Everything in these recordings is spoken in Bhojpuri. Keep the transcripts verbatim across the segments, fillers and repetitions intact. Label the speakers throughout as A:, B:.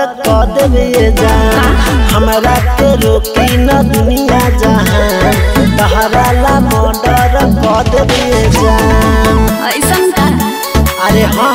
A: कर देबे जान हमरा के रोकी न दुनिया जहां तहरा ला मर्डर कर देबे जान।
B: ऐसन का
A: अरे हाँ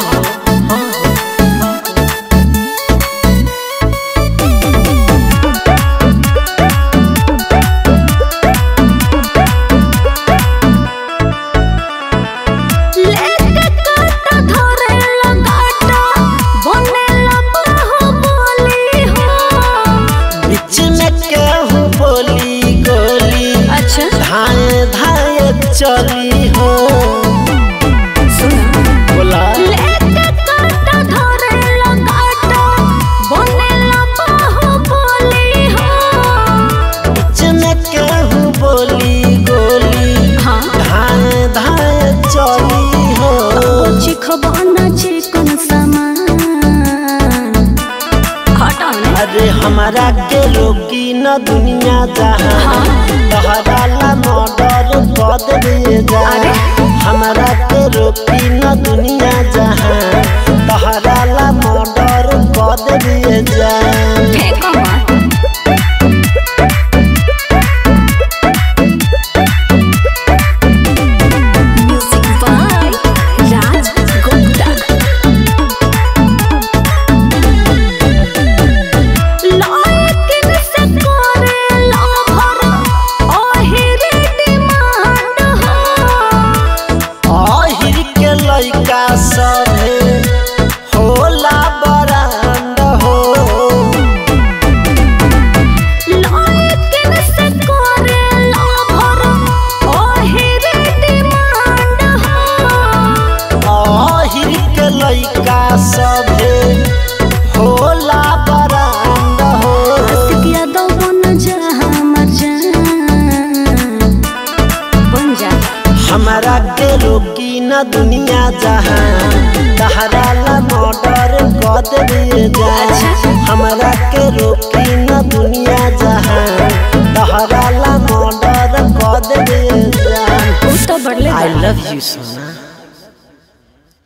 A: चली हो
B: सुना
A: बोला
B: लेके काटा धरे लगाटा बनेला बाहुबली हो
A: बीच में केहू बोली गोली
B: हाँ
A: धाए धाए चली हो
B: चिखबना चिकन सामान हटा ने
A: अरे हमारा के रोकी न दुनिया जहां तहरा ला मर्डर कर देबे जान हमारा के रोकी न दुनिया जहां तहरा ला मर्डर कर देबे जान।
B: फेंको मत म्यूजिक बाय राज गुप्ता लायक से करे लवर ओहिरे डिमांड हो
A: आहिर के लइका सभे होला बरांड हो
B: लायक से करे लवर ओहिरे डिमांड हो
A: आहिर के लइका सभे होला बरांड हो
B: किया दो बन जा हमर जान बन जा
A: हमारा के रोकी न दुनिया जहां तहरा ला मर्डर कर देबे जान हमारा के रोकी न दुनिया जहां तहरा ला मर्डर कर देबे जान।
B: तो बढ़ले
A: आई लव यू सोना।